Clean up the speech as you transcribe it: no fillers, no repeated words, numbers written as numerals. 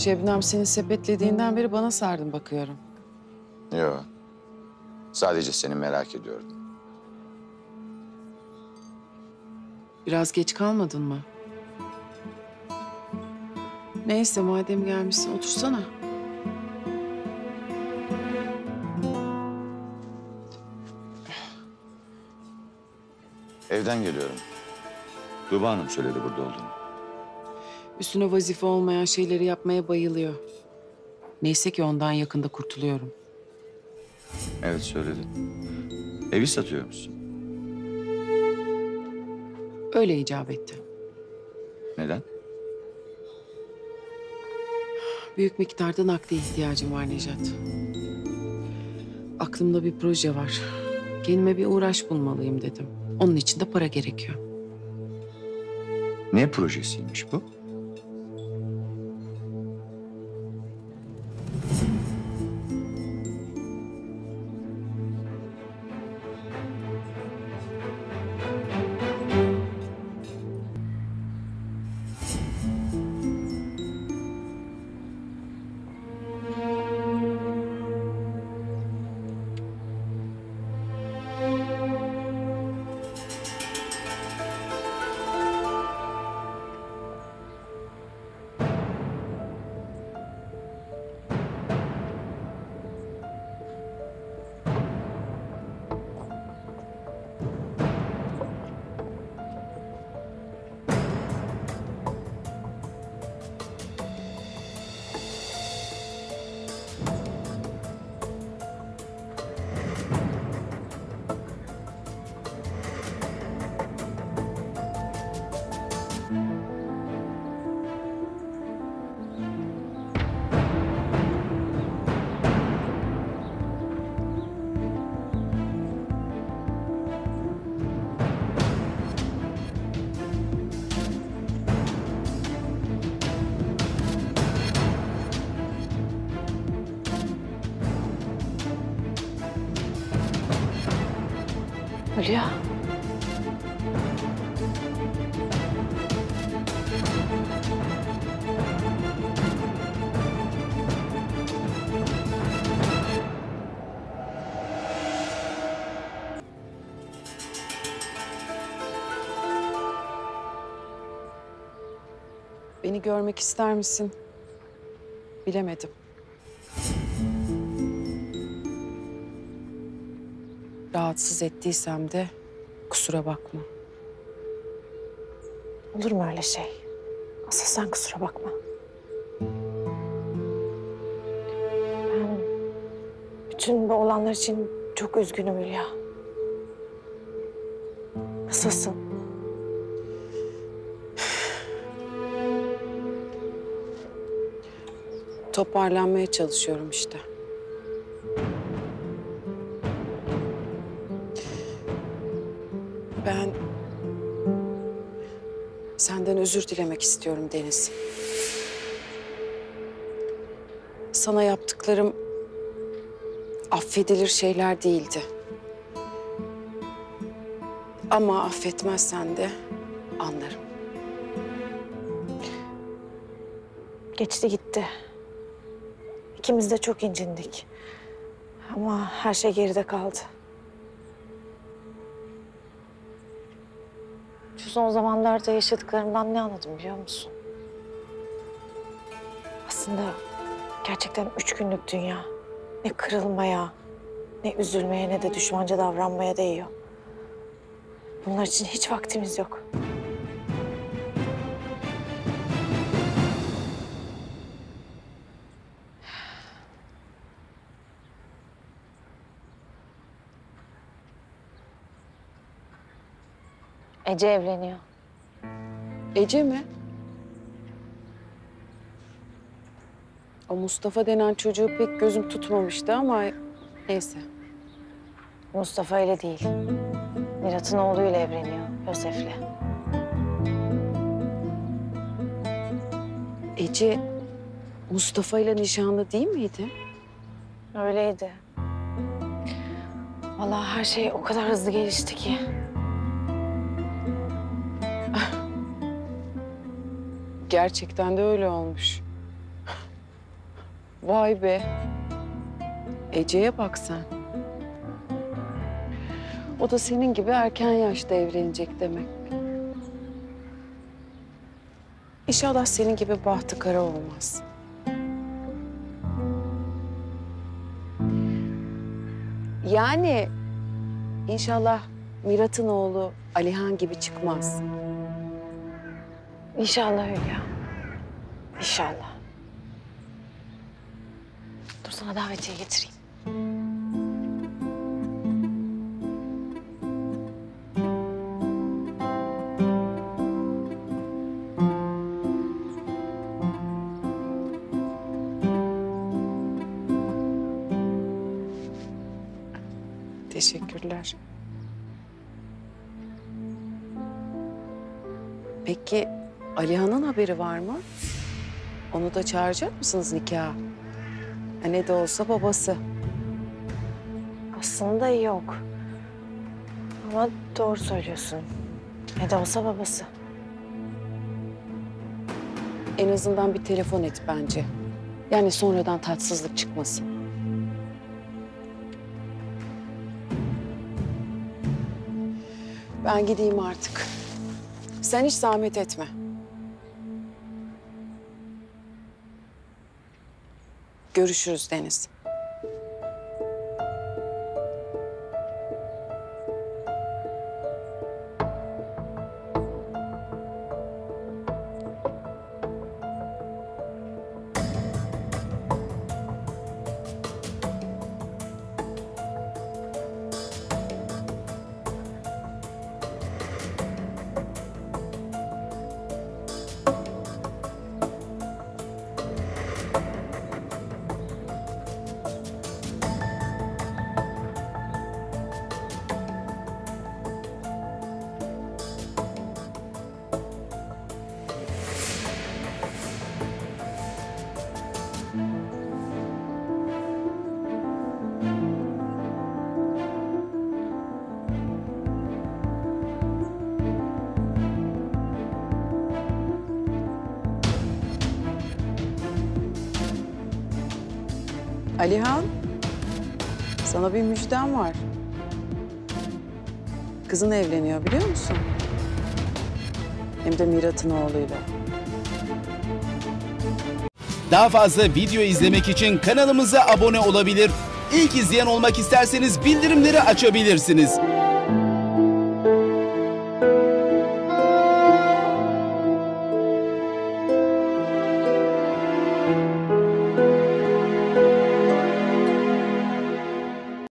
Şebnem seni sepetlediğinden beri bana sardın bakıyorum. Yo. Sadece seni merak ediyordum. Biraz geç kalmadın mı? Neyse madem gelmişsin otursana. Evden geliyorum. Tuğba Hanım söyledi burada olduğunu. Üstüne vazife olmayan şeyleri yapmaya bayılıyor. Neyse ki ondan yakında kurtuluyorum. Evet söyledi. Evi satıyor musun? Öyle icap etti. Neden? Büyük miktarda nakde ihtiyacım var Nejat. Aklımda bir proje var. Kendime bir uğraş bulmalıyım dedim. Onun için de para gerekiyor. Ne projesiymiş bu? Hülya. Beni görmek ister misin? Bilemedim. Rahatsız ettiysem de kusura bakma. Olur mu öyle şey? Asıl sen kusura bakma. Ben bütün bu olanlar için çok üzgünüm Hülya. Nasılsın? Toparlanmaya çalışıyorum işte. Ben senden özür dilemek istiyorum Deniz. Sana yaptıklarım affedilir şeyler değildi. Ama affetmezsen de anlarım. Geçti gitti. İkimiz de çok incindik. Ama her şey geride kaldı. Şu son zamanlarda yaşadıklarımdan ne anladım biliyor musun? Aslında gerçekten 3 günlük dünya. Ne kırılmaya, ne üzülmeye, ne de düşmanca davranmaya değiyor. Bunlar için hiç vaktimiz yok. Ece evleniyor. Ece mi? O Mustafa denen çocuğu pek gözüm tutmamıştı ama neyse. Mustafa ile değil. Mirat'ın oğluyla evleniyor, Yosef'le. Ece Mustafa ile nişanlı değil miydi? Öyleydi. Vallahi her şey o kadar hızlı gelişti ki. Gerçekten de öyle olmuş. Vay be. Ece'ye bak sen. O da senin gibi erken yaşta evlenecek demek. İnşallah senin gibi bahtı kara olmaz. Yani inşallah Mirat'ın oğlu Alihan gibi çıkmaz. İnşallah Hülya. İnşallah. Dur sana davetiye getireyim. Teşekkürler. Peki Alihan'ın haberi var mı? Onu da çağıracak mısınız nikaha? Ha, ne de olsa babası. Aslında yok. Ama doğru söylüyorsun. Ne de olsa babası. En azından bir telefon et bence. Yani sonradan tatsızlık çıkmasın. Ben gideyim artık. Sen hiç zahmet etme. Görüşürüz Deniz. Alihan, sana bir müjdem var. Kızın evleniyor biliyor musun? Hem de Mirat'ın oğluyla. Daha fazla video izlemek için kanalımıza abone olabilir. İlk izleyen olmak isterseniz bildirimleri açabilirsiniz.